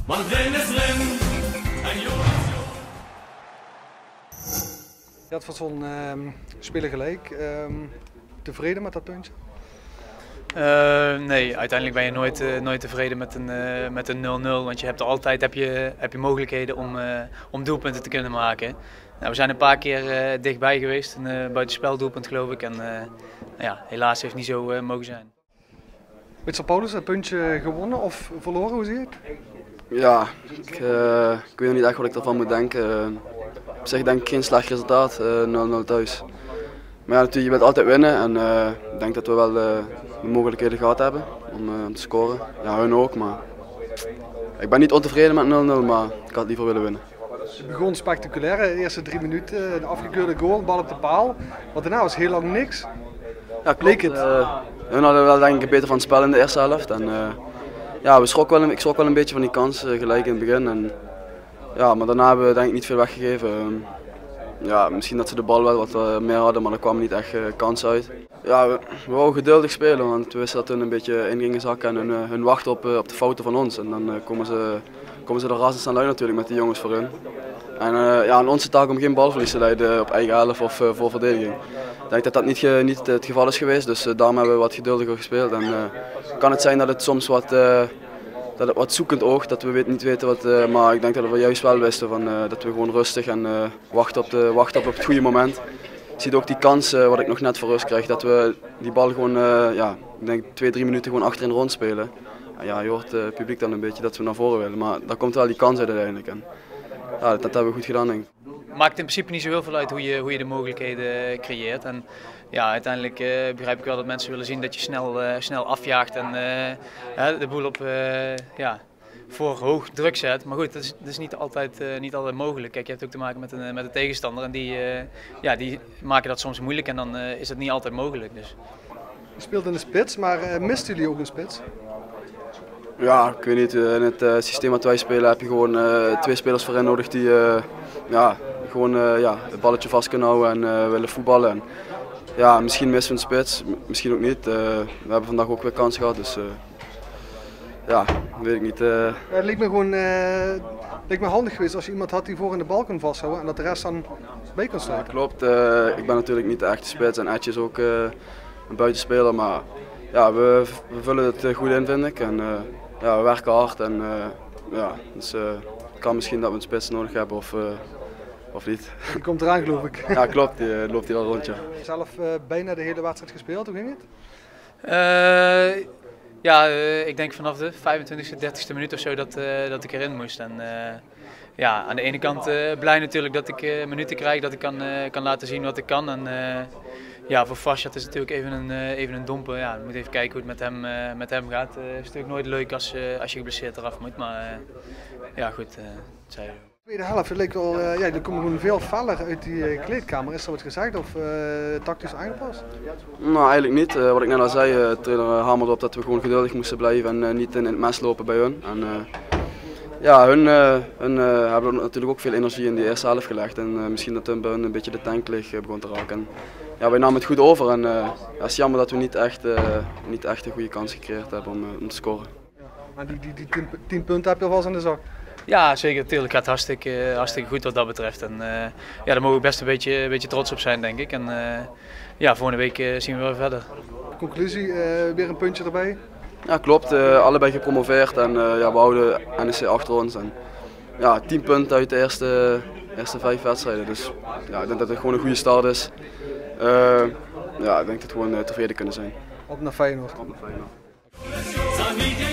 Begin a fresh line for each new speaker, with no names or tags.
Want Ren is Ren en Jo is Jo.
Je had van zo'n spelen gelijk. Tevreden met dat puntje?
Nee, uiteindelijk ben je nooit tevreden met een 0-0. Want je hebt altijd heb je mogelijkheden om doelpunten te kunnen maken. Nou, we zijn een paar keer dichtbij geweest, een buitenspeldoelpunt geloof ik. En ja, helaas heeft het niet zo mogen zijn.
Witsel Paulus, een puntje gewonnen of verloren, hoe zie je het?
Ja, ik weet nog niet echt wat ik ervan moet denken. Op zich denk ik geen slecht resultaat, 0-0 thuis. Maar ja, natuurlijk, je wilt altijd winnen en ik denk dat we wel de mogelijkheden gehad hebben om te scoren. Ja, hun ook, maar ik ben niet ontevreden met 0-0, maar ik had liever willen winnen.
Het begon spectaculair, de eerste 3 minuten, een afgekeurde goal, bal op de paal. Want daarna was heel lang niks.
Ja, klopt. Hun hadden wel denk ik beter van het spel in de eerste helft. En, ja, ik schrok wel een beetje van die kans gelijk in het begin. En, ja, maar daarna hebben we denk ik niet veel weggegeven. Ja, misschien dat ze de bal wel wat meer hadden, maar er kwam niet echt kans uit. Ja, we wouden geduldig spelen, want we wisten dat hun een beetje in gingen zakken en hun wachten op de fouten van ons. En dan komen ze er razendsnel uit natuurlijk met die jongens voor hun. En ja, aan onze taak om geen balverlies te leiden op eigen helft of voor verdediging. Ik denk dat dat niet het geval is geweest, dus daarom hebben we wat geduldiger gespeeld. En kan het zijn dat het soms wat zoekend oogt, dat we niet weten wat, maar ik denk dat we juist wel wisten dat we gewoon rustig en wachten op het goede moment. Je ziet ook die kans wat ik nog net voor rust krijg, dat we die bal gewoon, ja, ik denk 2-3 minuten gewoon achterin rondspelen. En ja, je hoort het publiek dan een beetje dat we naar voren willen, maar daar komt wel die kans uit uiteindelijk. En, ja, dat hebben we goed gedaan denk ik.
Maakt in principe niet zo heel veel uit hoe je de mogelijkheden creëert. En ja, uiteindelijk begrijp ik wel dat mensen willen zien dat je snel afjaagt en de boel op voor hoog druk zet. Maar goed, dat is niet altijd mogelijk. Kijk, je hebt ook te maken met een tegenstander en die maken dat soms moeilijk en dan is het niet altijd mogelijk. Dus.
Je speelt in de spits, maar misten jullie ook een spits?
Ja, ik weet niet. In het systeem wat wij spelen heb je gewoon 2 spelers voorin nodig die gewoon het balletje vast kunnen houden en willen voetballen. En, ja, misschien missen we een spits, misschien ook niet. We hebben vandaag ook weer kans gehad, dus ja, weet ik niet.
Het leek me gewoon handig geweest als je iemand had die voor in de bal kon vasthouden en dat de rest dan mee kon sluiten.
Ja, klopt, ik ben natuurlijk niet de echte spits en Etje is ook een buitenspeler, maar ja, we vullen het goed in vind ik. En, ja, we werken hard en ja, dus, het kan misschien dat we een spits nodig hebben of niet.
Die komt eraan geloof ik.
Ja klopt, die loopt hier al rond. Ja.
Zelf bijna de hele wedstrijd gespeeld, hoe ging het?
Ik denk vanaf de 25e, 30e minuut of zo dat ik erin moest. En, ja, aan de ene kant blij natuurlijk dat ik minuten krijg, dat ik kan laten zien wat ik kan. En, ja, voor Farshad is het natuurlijk even een domper. Ja, we moeten even kijken hoe het met hem gaat. Het is natuurlijk nooit leuk als je geblesseerd eraf moet, maar ja goed, het zei je.
De tweede helft, het leek wel, er komen gewoon veel feller uit die kleedkamer. Is er wat gezegd of tactisch aangepast?
Nou, eigenlijk niet. Wat ik net al zei, de trainer hamerde op dat we gewoon geduldig moesten blijven en niet in het mes lopen bij hun. En, ja, hun hebben natuurlijk ook veel energie in die eerste helft gelegd en misschien dat hun bij hun een beetje de tank leeg begon te raken. En, ja, wij namen het goed over en het is jammer dat we niet echt een goede kans gecreëerd hebben om te scoren.
Ja, maar die 10 punten heb je alvast in de zak?
Ja, zeker. Natuurlijk gaat het hartstikke goed wat dat betreft. En ja, daar mogen we best een beetje trots op zijn, denk ik. En ja, volgende week zien we weer verder.
Conclusie, weer een puntje erbij?
Ja, klopt. Allebei gepromoveerd en ja, we houden NEC achter ons. En, ja, 10 punten uit de eerste 5 wedstrijden. Dus ja, ik denk dat het gewoon een goede start is. Ja, ik denk dat we gewoon tevreden kunnen zijn.
Op naar Feyenoord.
Op naar Feyenoord.